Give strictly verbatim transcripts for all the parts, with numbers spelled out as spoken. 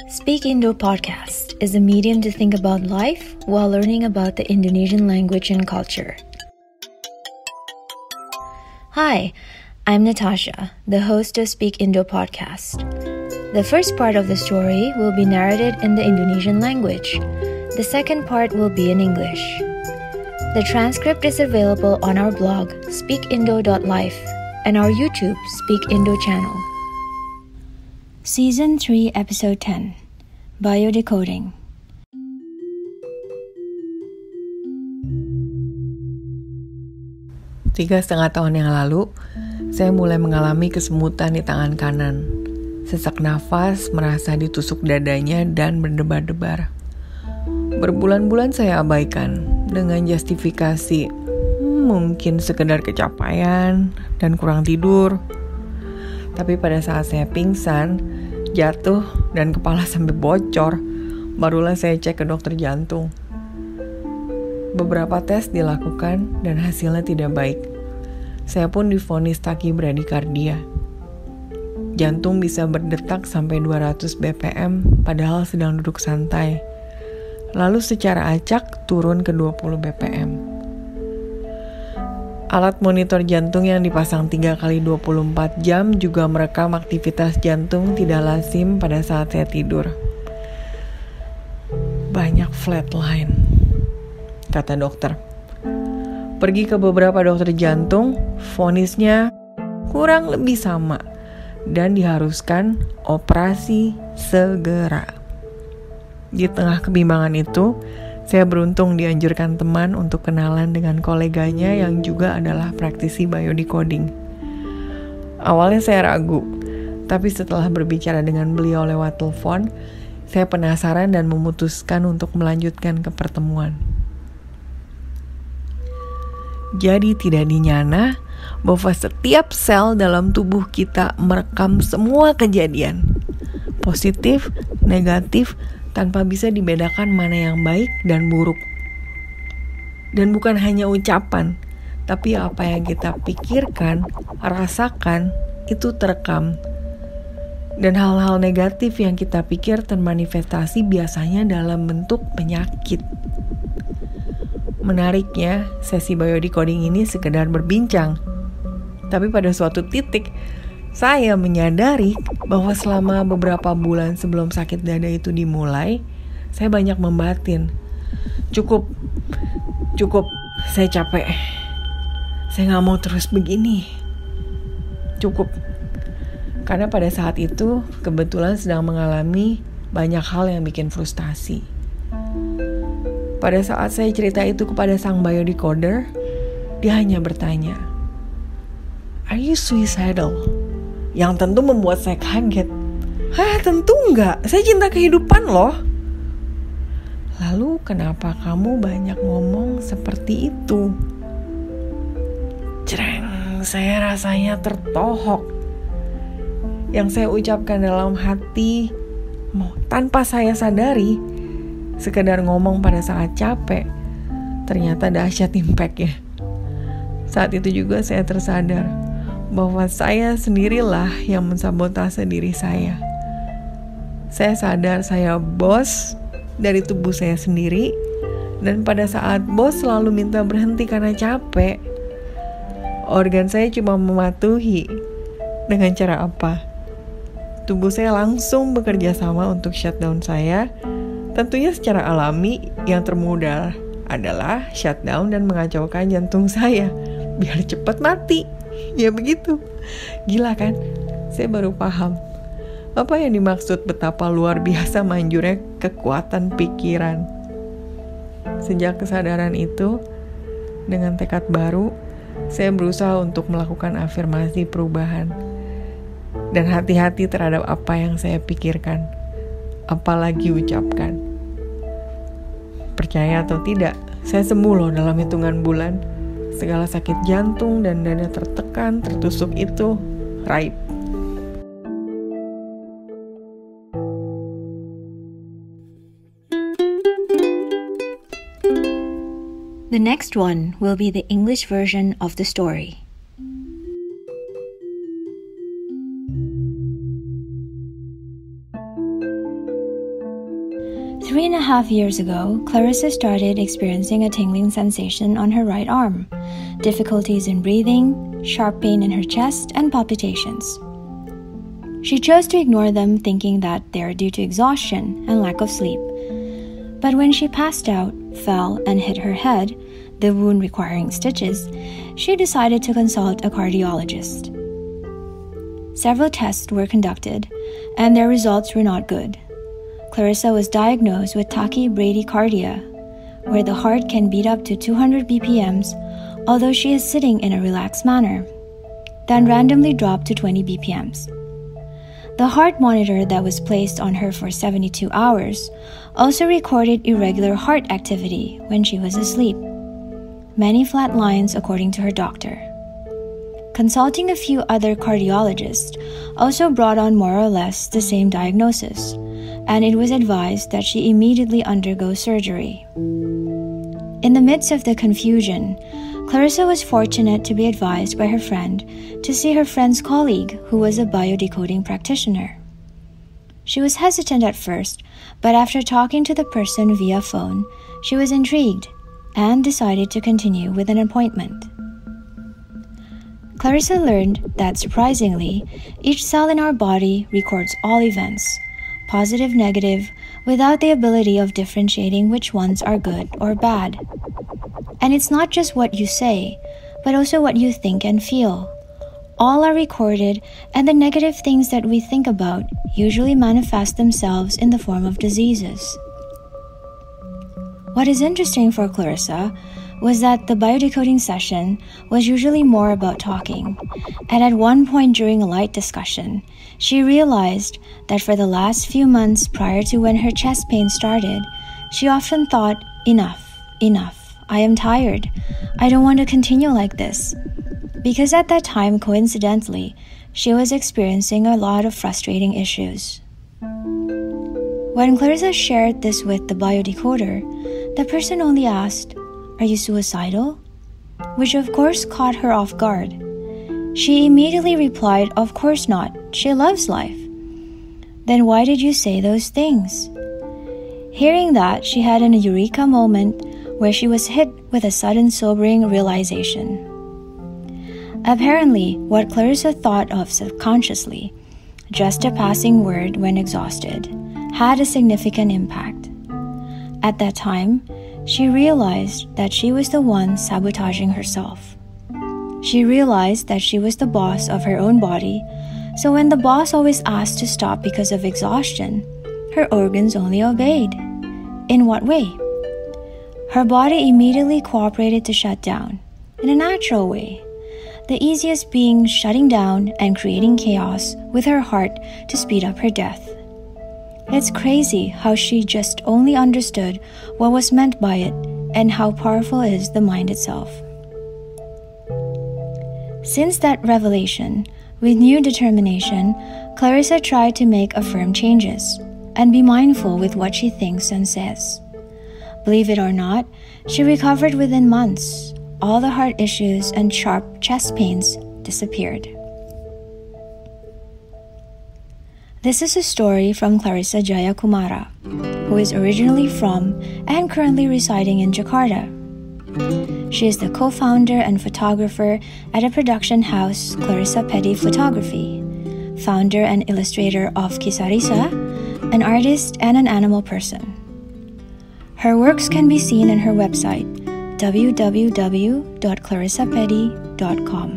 Speak Indo Podcast is a medium to think about life while learning about the Indonesian language and culture. Hi, I'm Natasha, the host of Speak Indo Podcast. The first part of the story will be narrated in the Indonesian language. The second part will be in English. The transcript is available on our blog, speak indo dot life, and our YouTube, Speak Indo channel. Season three, Episode ten, Biodecoding. Tiga setengah tahun yang lalu, saya mulai mengalami kesemutan di tangan kanan. Sesak nafas, merasa ditusuk dadanya, dan berdebar-debar. Berbulan-bulan saya abaikan dengan justifikasi hmm, mungkin sekedar kecapean dan kurang tidur. Tapi pada saat saya pingsan, jatuh, dan kepala sampai bocor, barulah saya cek ke dokter jantung. Beberapa tes dilakukan dan hasilnya tidak baik. Saya pun divonis takibradikardia. Jantung bisa berdetak sampai dua ratus B P M padahal sedang duduk santai. Lalu secara acak turun ke dua puluh B P M. Alat monitor jantung yang dipasang tiga kali dua puluh empat jam juga merekam aktivitas jantung tidak lazim pada saat saya tidur. Banyak flatline, kata dokter. Pergi ke beberapa dokter jantung, vonisnya kurang lebih sama dan diharuskan operasi segera. Di tengah kebimbangan itu, saya beruntung dianjurkan teman untuk kenalan dengan koleganya yang juga adalah praktisi biodecoding. Awalnya saya ragu, tapi setelah berbicara dengan beliau lewat telepon, saya penasaran dan memutuskan untuk melanjutkan ke pertemuan. Jadi tidak dinyana bahwa setiap sel dalam tubuh kita merekam semua kejadian, positif, negatif, tanpa bisa dibedakan mana yang baik dan buruk. Dan bukan hanya ucapan, tapi apa yang kita pikirkan, rasakan, itu terekam. Dan hal-hal negatif yang kita pikir termanifestasi biasanya dalam bentuk penyakit. Menariknya, sesi biodecoding ini sekedar berbincang. Tapi pada suatu titik, saya menyadari bahwa selama beberapa bulan sebelum sakit dada itu dimulai, saya banyak membatin. Cukup, cukup, saya capek. Saya gak mau terus begini. Cukup. Karena pada saat itu, kebetulan sedang mengalami banyak hal yang bikin frustasi. Pada saat saya cerita itu kepada sang biodecoder, dia hanya bertanya, "Are you suicidal?" Yang tentu membuat saya kaget. Hah, tentu enggak. Saya cinta kehidupan loh. Lalu kenapa kamu banyak ngomong seperti itu? Cereng, saya rasanya tertohok. Yang saya ucapkan dalam hati, mau tanpa saya sadari, sekedar ngomong pada saat capek, ternyata dahsyat impact-nya. Saat itu juga saya tersadar bahwa saya sendirilah yang mensabotase diri saya. Saya sadar saya bos dari tubuh saya sendiri, dan pada saat bos selalu minta berhenti karena capek, organ saya cuma mematuhi. Dengan cara apa? Tubuh saya langsung bekerja sama untuk shutdown saya. Tentunya secara alami, yang termudah adalah shutdown dan mengacaukan jantung saya biar cepat mati. Ya begitu. Gila kan? Saya baru paham apa yang dimaksud betapa luar biasa manjurnya kekuatan pikiran. Sejak kesadaran itu, dengan tekad baru, saya berusaha untuk melakukan afirmasi perubahan dan hati-hati terhadap apa yang saya pikirkan, apalagi ucapkan. Percaya atau tidak, saya sembuh loh dalam hitungan bulan. Segala sakit jantung dan dada tertekan, tertusuk itu raib. The next one will be the English version of the story. Three and a half years ago, Clarissa started experiencing a tingling sensation on her right arm, difficulties in breathing, sharp pain in her chest, and palpitations. She chose to ignore them, thinking that they are due to exhaustion and lack of sleep. But when she passed out, fell, and hit her head, the wound requiring stitches, she decided to consult a cardiologist. Several tests were conducted, and their results were not good. Clarissa was diagnosed with tachybradycardia, where the heart can beat up to two hundred B P Ms, although she is sitting in a relaxed manner, then randomly drop to twenty B P Ms. The heart monitor that was placed on her for seventy-two hours also recorded irregular heart activity when she was asleep, many flat lines according to her doctor. Consulting a few other cardiologists also brought on more or less the same diagnosis, and it was advised that she immediately undergo surgery. In the midst of the confusion, Clarissa was fortunate to be advised by her friend to see her friend's colleague, who was a biodecoding practitioner. She was hesitant at first, but after talking to the person via phone, she was intrigued and decided to continue with an appointment. Clarissa learned that, surprisingly, each cell in our body records all events, positive, negative, without the ability of differentiating which ones are good or bad. And it's not just what you say, but also what you think and feel. All are recorded, and the negative things that we think about usually manifest themselves in the form of diseases. What is interesting for Clarissa was that the biodecoding session was usually more about talking, and at one point during a light discussion, she realized that for the last few months prior to when her chest pain started, she often thought, enough, enough, I am tired, I don't want to continue like this. Because at that time, coincidentally, she was experiencing a lot of frustrating issues. When Clarissa shared this with the biodecoder, the person only asked, "Are you suicidal?" Which of course caught her off guard. She immediately replied, "Of course not, she loves life." "Then why did you say those things?" Hearing that, she had an eureka moment where she was hit with a sudden sobering realization. Apparently, what Clarissa thought of subconsciously, just a passing word when exhausted, had a significant impact. At that time, she realized that she was the one sabotaging herself. She realized that she was the boss of her own body, so when the boss always asked to stop because of exhaustion, her organs only obeyed. In what way? Her body immediately cooperated to shut down, in a natural way. The easiest being shutting down and creating chaos with her heart to speed up her death. It's crazy how she just only understood what was meant by it and how powerful is the mind itself. Since that revelation, with new determination, Clarissa tried to make affirm changes and be mindful with what she thinks and says. Believe it or not, she recovered within months. All the heart issues and sharp chest pains disappeared. This is a story from Clarissa Jayakumara, who is originally from and currently residing in Jakarta. She is the co-founder and photographer at a production house, Clarissa Petty Photography, founder and illustrator of Kisarisa, an artist and an animal person. Her works can be seen on her website, w w w dot clarissa petty dot com.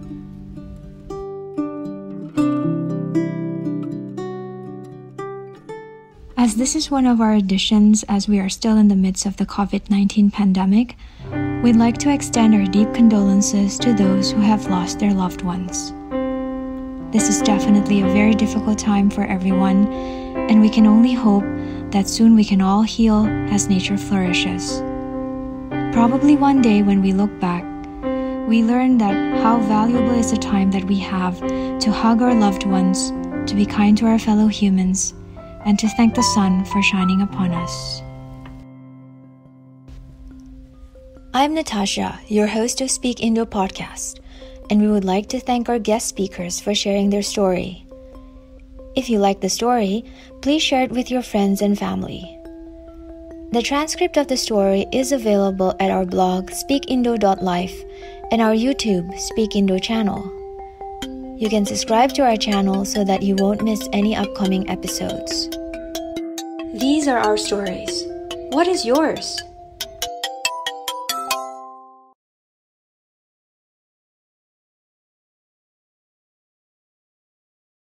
As this is one of our editions as we are still in the midst of the covid nineteen pandemic, we'd like to extend our deep condolences to those who have lost their loved ones. This is definitely a very difficult time for everyone, and we can only hope that soon we can all heal as nature flourishes. Probably one day when we look back, we learn that how valuable is the time that we have to hug our loved ones, to be kind to our fellow humans, and to thank the sun for shining upon us. I'm Natasha, your host of Speak Indo podcast, and we would like to thank our guest speakers for sharing their story. If you like the story, please share it with your friends and family. The transcript of the story is available at our blog speak indo dot life and our YouTube Speak Indo channel. You can subscribe to our channel so that you won't miss any upcoming episodes. These are our stories. What is yours?